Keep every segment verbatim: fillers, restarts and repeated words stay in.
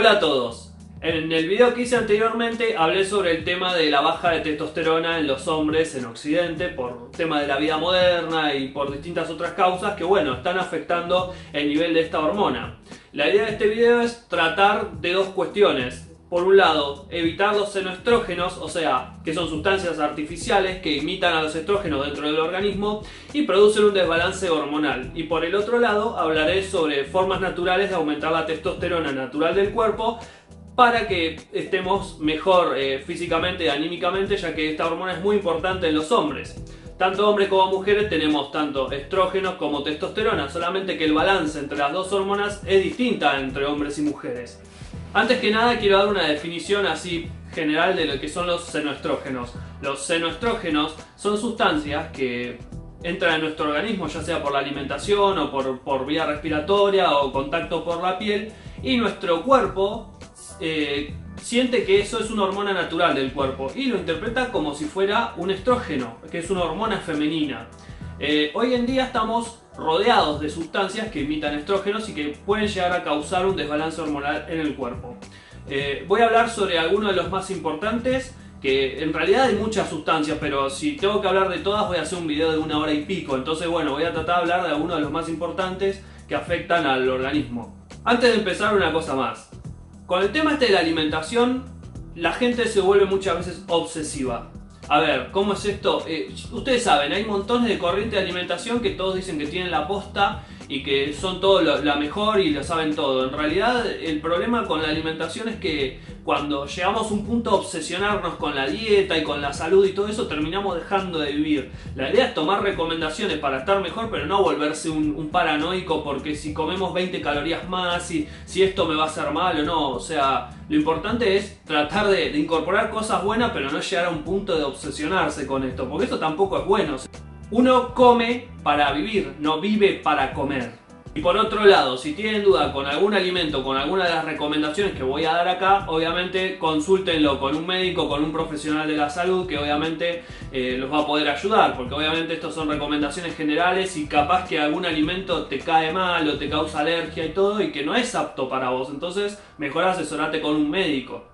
Hola a todos. En el video que hice anteriormente hablé sobre el tema de la baja de testosterona en los hombres en Occidente por tema de la vida moderna y por distintas otras causas que, bueno, están afectando el nivel de esta hormona. La idea de este video es tratar de dos cuestiones. Por un lado, evitar los senoestrógenos, o sea, que son sustancias artificiales que imitan a los estrógenos dentro del organismo y producen un desbalance hormonal. Y por el otro lado, hablaré sobre formas naturales de aumentar la testosterona natural del cuerpo para que estemos mejor eh, físicamente y anímicamente, ya que esta hormona es muy importante en los hombres. Tanto hombres como mujeres tenemos tanto estrógenos como testosterona, solamente que el balance entre las dos hormonas es distinta entre hombres y mujeres. Antes que nada quiero dar una definición así general de lo que son los senoestrógenos. Los senoestrógenos son sustancias que entran en nuestro organismo, ya sea por la alimentación o por, por vía respiratoria o contacto por la piel, y nuestro cuerpo eh, siente que eso es una hormona natural del cuerpo y lo interpreta como si fuera un estrógeno, que es una hormona femenina. Eh, hoy en día estamos rodeados de sustancias que imitan estrógenos y que pueden llegar a causar un desbalance hormonal en el cuerpo. Eh, voy a hablar sobre algunos de los más importantes, que en realidad hay muchas sustancias, pero si tengo que hablar de todas voy a hacer un video de una hora y pico. Entonces, bueno, voy a tratar de hablar de algunos de los más importantes que afectan al organismo. Antes de empezar, una cosa más. Con el tema este de la alimentación, la gente se vuelve muchas veces obsesiva. A ver, ¿cómo es esto? Eh, ustedes saben, hay montones de corrientes de alimentación que todos dicen que tienen la posta y que son todo lo, la mejor y lo saben todo. En realidad, el problema con la alimentación es que cuando llegamos a un punto de obsesionarnos con la dieta y con la salud y todo eso, terminamos dejando de vivir. La idea es tomar recomendaciones para estar mejor, pero no volverse un, un paranoico porque si comemos veinte calorías más, y si esto me va a hacer mal o no. O sea, lo importante es tratar de, de incorporar cosas buenas, pero no llegar a un punto de obsesionarse con esto, porque eso tampoco es bueno. Uno come para vivir, no vive para comer. Y por otro lado, si tienen duda con algún alimento, con alguna de las recomendaciones que voy a dar acá, obviamente consúltenlo con un médico, con un profesional de la salud que obviamente eh, los va a poder ayudar, porque obviamente estos son recomendaciones generales y capaz que algún alimento te cae mal o te causa alergia y todo y que no es apto para vos. Entonces mejor asesorate con un médico.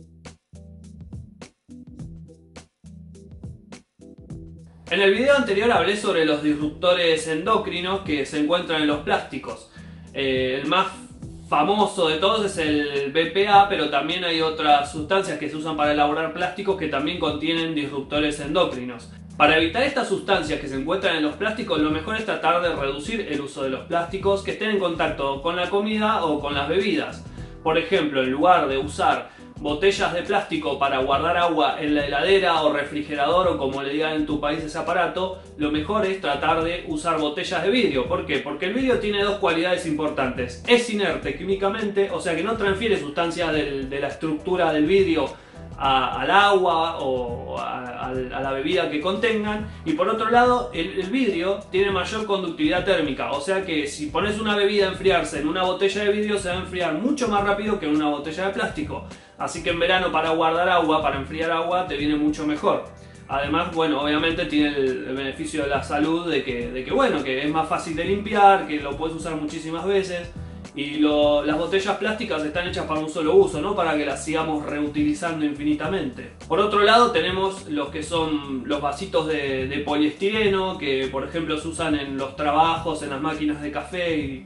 En el video anterior hablé sobre los disruptores endocrinos que se encuentran en los plásticos. Eh, el más famoso de todos es el B P A, pero también hay otras sustancias que se usan para elaborar plásticos que también contienen disruptores endocrinos. Para evitar estas sustancias que se encuentran en los plásticos, lo mejor es tratar de reducir el uso de los plásticos que estén en contacto con la comida o con las bebidas. Por ejemplo, en lugar de usar botellas de plástico para guardar agua en la heladera o refrigerador o como le digan en tu país ese aparato, lo mejor es tratar de usar botellas de vidrio. ¿Por qué? Porque el vidrio tiene dos cualidades importantes. Es inerte químicamente, o sea que no transfiere sustancias del, de la estructura del vidrio a, al agua o a, a, a la bebida que contengan. Y por otro lado, el, el vidrio tiene mayor conductividad térmica, o sea que si pones una bebida a enfriarse en una botella de vidrio se va a enfriar mucho más rápido que en una botella de plástico. Así que en verano para guardar agua, para enfriar agua, te viene mucho mejor. Además, bueno, obviamente tiene el, el beneficio de la salud de que, de que, bueno, que es más fácil de limpiar, que lo puedes usar muchísimas veces. Y lo, las botellas plásticas están hechas para un solo uso, no para que las sigamos reutilizando infinitamente. Por otro lado tenemos los que son los vasitos de, de poliestireno, que por ejemplo se usan en los trabajos, en las máquinas de café y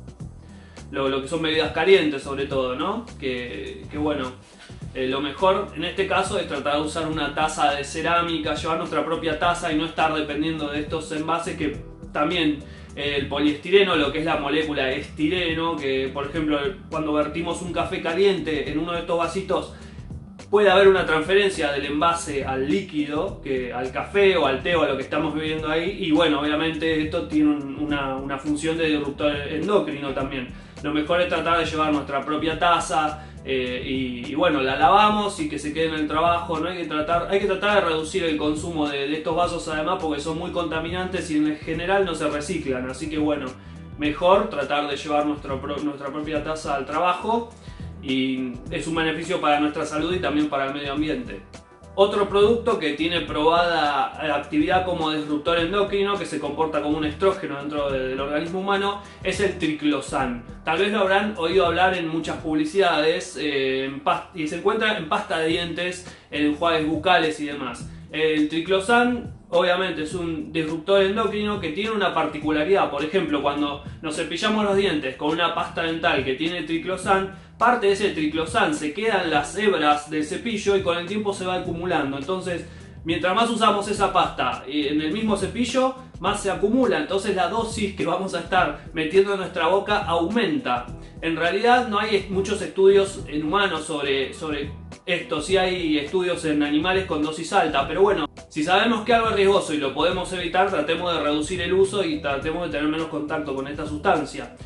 lo, lo que son bebidas calientes sobre todo, ¿no? Que, que bueno, eh, lo mejor en este caso es tratar de usar una taza de cerámica, llevar nuestra propia taza y no estar dependiendo de estos envases que también... El poliestireno, lo que es la molécula estireno, que por ejemplo cuando vertimos un café caliente en uno de estos vasitos puede haber una transferencia del envase al líquido, que al café o al té o a lo que estamos bebiendo ahí, y bueno, obviamente esto tiene un, una, una función de disruptor endocrino también. Lo mejor es tratar de llevar nuestra propia taza eh, y, y bueno, la lavamos y que se quede en el trabajo. No hay que tratar, hay que tratar de reducir el consumo de, de estos vasos además porque son muy contaminantes y en general no se reciclan, así que bueno, mejor tratar de llevar nuestro, nuestra propia taza al trabajo y es un beneficio para nuestra salud y también para el medio ambiente. Otro producto que tiene probada actividad como disruptor endocrino, que se comporta como un estrógeno dentro del organismo humano, es el triclosan. Tal vez lo habrán oído hablar en muchas publicidades eh, en y se encuentra en pasta de dientes, en enjuagues bucales y demás. El triclosan obviamente es un disruptor endocrino que tiene una particularidad. Por ejemplo, cuando nos cepillamos los dientes con una pasta dental que tiene triclosan, parte de ese triclosan se queda en las hebras del cepillo y con el tiempo se va acumulando. Entonces, mientras más usamos esa pasta en el mismo cepillo, más se acumula. Entonces la dosis que vamos a estar metiendo en nuestra boca aumenta. En realidad no hay muchos estudios en humanos sobre, sobre esto. Sí hay estudios en animales con dosis alta, pero bueno, si sabemos que algo es riesgoso y lo podemos evitar, tratemos de reducir el uso y tratemos de tener menos contacto con esta sustancia.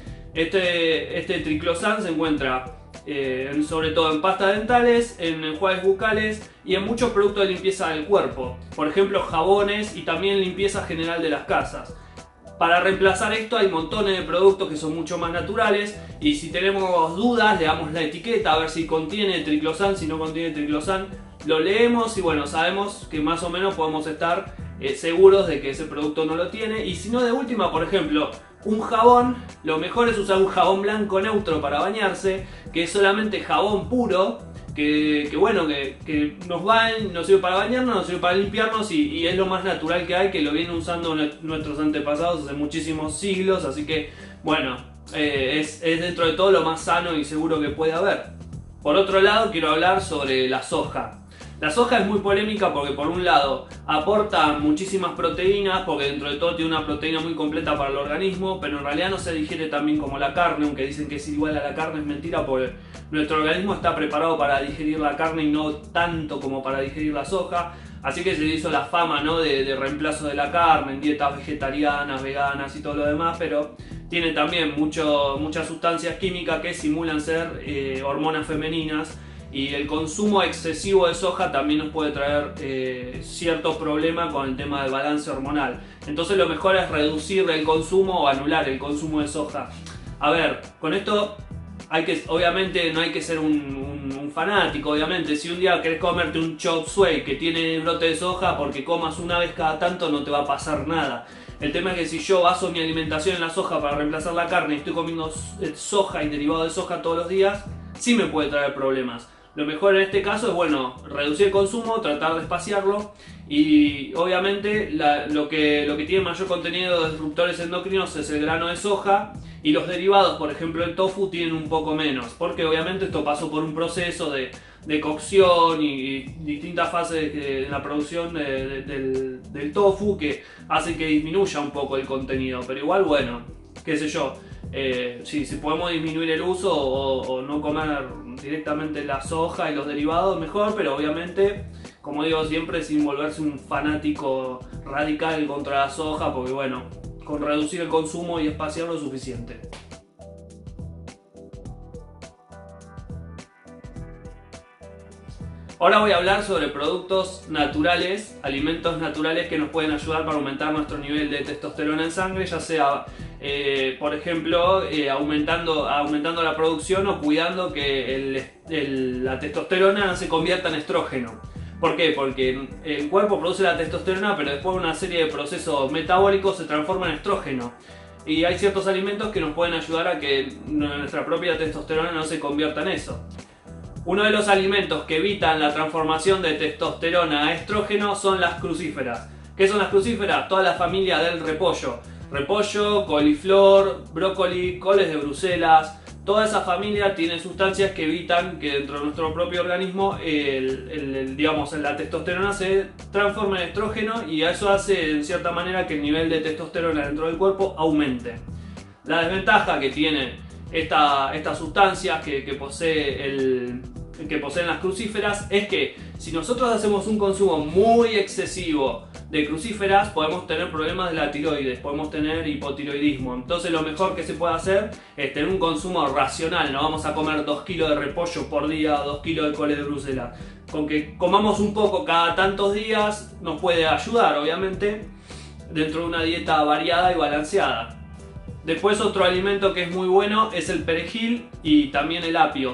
Este, este triclosan se encuentra eh, sobre todo en pastas dentales, en enjuagues bucales y en muchos productos de limpieza del cuerpo. Por ejemplo, jabones y también limpieza general de las casas. Para reemplazar esto hay montones de productos que son mucho más naturales y si tenemos dudas le damos la etiqueta a ver si contiene triclosan, si no contiene triclosan lo leemos y bueno, sabemos que más o menos podemos estar eh, seguros de que ese producto no lo tiene. Y si no, de última, por ejemplo, un jabón, lo mejor es usar un jabón blanco neutro para bañarse, que es solamente jabón puro, que, que bueno, que, que nos, va, nos sirve para bañarnos, nos sirve para limpiarnos y, y es lo más natural que hay, que lo vienen usando nuestros antepasados hace muchísimos siglos, así que bueno, eh, es, es dentro de todo lo más sano y seguro que puede haber. Por otro lado, quiero hablar sobre la soja. La soja es muy polémica porque por un lado aporta muchísimas proteínas, porque dentro de todo tiene una proteína muy completa para el organismo, pero en realidad no se digiere tan bien como la carne, aunque dicen que es igual a la carne, es mentira porque nuestro organismo está preparado para digerir la carne y no tanto como para digerir la soja, así que se hizo la fama, ¿no?, de, de reemplazo de la carne en dietas vegetarianas, veganas y todo lo demás, pero tiene también mucho, muchas sustancias químicas que simulan ser eh, hormonas femeninas. Y el consumo excesivo de soja también nos puede traer eh, ciertos problemas con el tema del balance hormonal. Entonces lo mejor es reducir el consumo o anular el consumo de soja. A ver, con esto hay que, obviamente no hay que ser un, un, un fanático, obviamente. Si un día querés comerte un chop suey que tiene brote de soja, porque comas una vez cada tanto no te va a pasar nada. El tema es que si yo baso mi alimentación en la soja para reemplazar la carne y estoy comiendo soja y derivado de soja todos los días, sí me puede traer problemas. Lo mejor en este caso es, bueno, reducir el consumo, tratar de espaciarlo y obviamente la, lo, que, lo que tiene mayor contenido de disruptores endocrinos es el grano de soja y los derivados, por ejemplo el tofu, tienen un poco menos porque obviamente esto pasó por un proceso de, de cocción y, y distintas fases de, de la producción de, de, del, del tofu que hacen que disminuya un poco el contenido, pero igual, bueno, qué sé yo. Eh, sí, si podemos disminuir el uso o, o no comer directamente la soja y los derivados, mejor, pero obviamente, como digo siempre, sin volverse un fanático radical contra la soja, porque bueno, con reducir el consumo y espaciarlo es suficiente. Ahora voy a hablar sobre productos naturales, alimentos naturales que nos pueden ayudar para aumentar nuestro nivel de testosterona en sangre, ya sea, eh, por ejemplo, eh, aumentando, aumentando la producción o cuidando que el, el, la testosterona se convierta en estrógeno. ¿Por qué? Porque el cuerpo produce la testosterona, pero después de una serie de procesos metabólicos se transforma en estrógeno. Y hay ciertos alimentos que nos pueden ayudar a que nuestra propia testosterona no se convierta en eso. Uno de los alimentos que evitan la transformación de testosterona a estrógeno son las crucíferas. ¿Qué son las crucíferas? Toda la familia del repollo. Repollo, coliflor, brócoli, coles de Bruselas. Toda esa familia tiene sustancias que evitan que dentro de nuestro propio organismo el, el, el, digamos, la testosterona se transforme en estrógeno y eso hace en cierta manera que el nivel de testosterona dentro del cuerpo aumente. La desventaja que tiene esta, estas sustancias que, que posee el... que poseen las crucíferas es que si nosotros hacemos un consumo muy excesivo de crucíferas podemos tener problemas de la tiroides, podemos tener hipotiroidismo. Entonces lo mejor que se puede hacer es tener un consumo racional. No vamos a comer dos kilos de repollo por día, dos kilos de coles de Bruselas. Con que comamos un poco cada tantos días nos puede ayudar, obviamente, dentro de una dieta variada y balanceada. Después otro alimento que es muy bueno es el perejil y también el apio.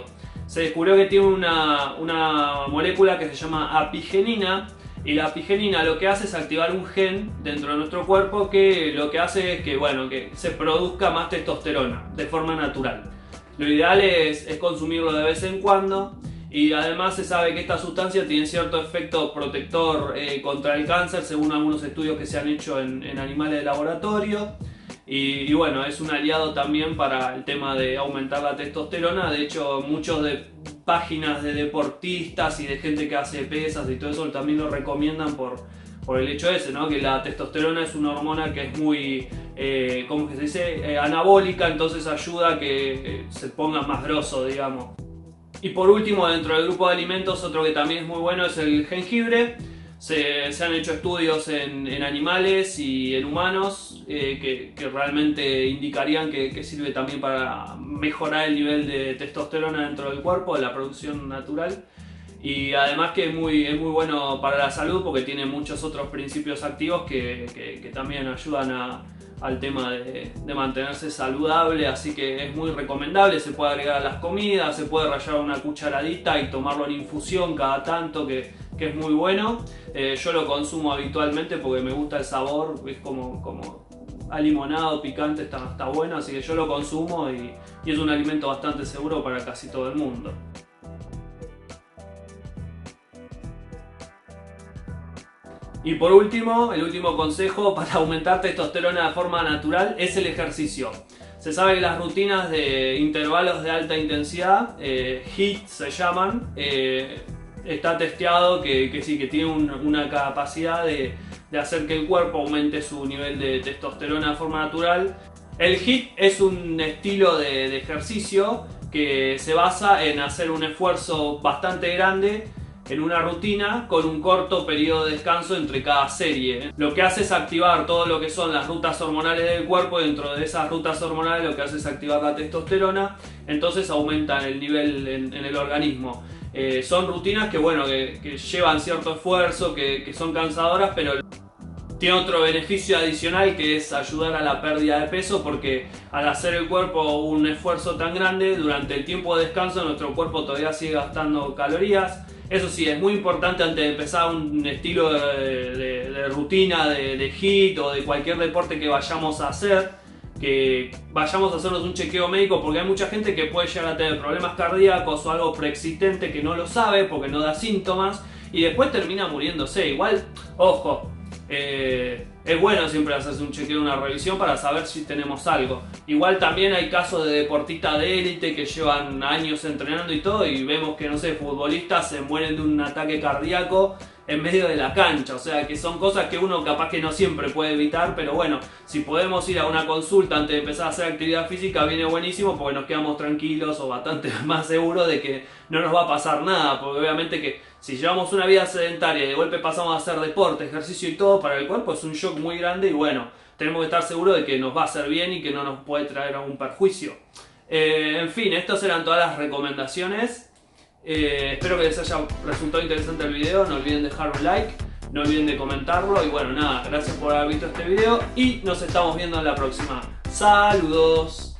se descubrió que tiene una, una molécula que se llama apigenina, y la apigenina lo que hace es activar un gen dentro de nuestro cuerpo que lo que hace es que, bueno, que se produzca más testosterona de forma natural. Lo ideal es, es consumirlo de vez en cuando, y además se sabe que esta sustancia tiene cierto efecto protector eh, contra el cáncer según algunos estudios que se han hecho en, en animales de laboratorio. Y, y bueno, es un aliado también para el tema de aumentar la testosterona. De hecho, muchos de páginas de deportistas y de gente que hace pesas y todo eso también lo recomiendan por, por el hecho ese, ¿no? Que la testosterona es una hormona que es muy, eh, ¿cómo que se dice? Eh, anabólica, entonces ayuda a que eh, se ponga más grosso, digamos. Y por último, dentro del grupo de alimentos, otro que también es muy bueno es el jengibre. Se, se han hecho estudios en, en animales y en humanos eh, que, que realmente indicarían que, que sirve también para mejorar el nivel de testosterona dentro del cuerpo, de la producción natural. Y además que es muy, es muy bueno para la salud porque tiene muchos otros principios activos que, que, que también ayudan a, al tema de, de mantenerse saludable, así que es muy recomendable. Se puede agregar a las comidas, se puede rallar una cucharadita y tomarlo en infusión cada tanto, que, que es muy bueno. Eh, yo lo consumo habitualmente porque me gusta el sabor, es como, como a limonado, picante, está, está bueno, así que yo lo consumo y, y es un alimento bastante seguro para casi todo el mundo. Y por último, el último consejo para aumentar testosterona de forma natural es el ejercicio. Se sabe que las rutinas de intervalos de alta intensidad, eh, HIIT se llaman, eh, está testeado que, que sí, que tiene un, una capacidad de, de hacer que el cuerpo aumente su nivel de testosterona de forma natural. El HIIT es un estilo de, de ejercicio que se basa en hacer un esfuerzo bastante grande en una rutina con un corto periodo de descanso entre cada serie. Lo que hace es activar todo lo que son las rutas hormonales del cuerpo, y dentro de esas rutas hormonales lo que hace es activar la testosterona, entonces aumenta el nivel en, en el organismo. Eh, son rutinas que, bueno, que, que llevan cierto esfuerzo, que, que son cansadoras, pero tiene otro beneficio adicional, que es ayudar a la pérdida de peso, porque al hacer el cuerpo un esfuerzo tan grande, durante el tiempo de descanso nuestro cuerpo todavía sigue gastando calorías. Eso sí, es muy importante antes de empezar un estilo de, de, de rutina de, de HIIT o de cualquier deporte que vayamos a hacer, que vayamos a hacernos un chequeo médico, porque hay mucha gente que puede llegar a tener problemas cardíacos o algo preexistente que no lo sabe porque no da síntomas y después termina muriéndose. Igual, ojo, eh, es bueno siempre hacerse un chequeo, una revisión para saber si tenemos algo. Igual también hay casos de deportistas de élite que llevan años entrenando y todo, y vemos que, no sé, futbolistas se mueren de un ataque cardíaco en medio de la cancha. O sea que son cosas que uno capaz que no siempre puede evitar, pero bueno, si podemos ir a una consulta antes de empezar a hacer actividad física viene buenísimo, porque nos quedamos tranquilos o bastante más seguros de que no nos va a pasar nada, porque obviamente que si llevamos una vida sedentaria y de golpe pasamos a hacer deporte, ejercicio y todo, para el cuerpo es un shock muy grande, y bueno, tenemos que estar seguros de que nos va a hacer bien y que no nos puede traer algún perjuicio. Eh, en fin, estas eran todas las recomendaciones. Eh, espero que les haya resultado interesante el video. No olviden dejar un like, no olviden de comentarlo, y bueno, nada, gracias por haber visto este video y nos estamos viendo en la próxima. Saludos.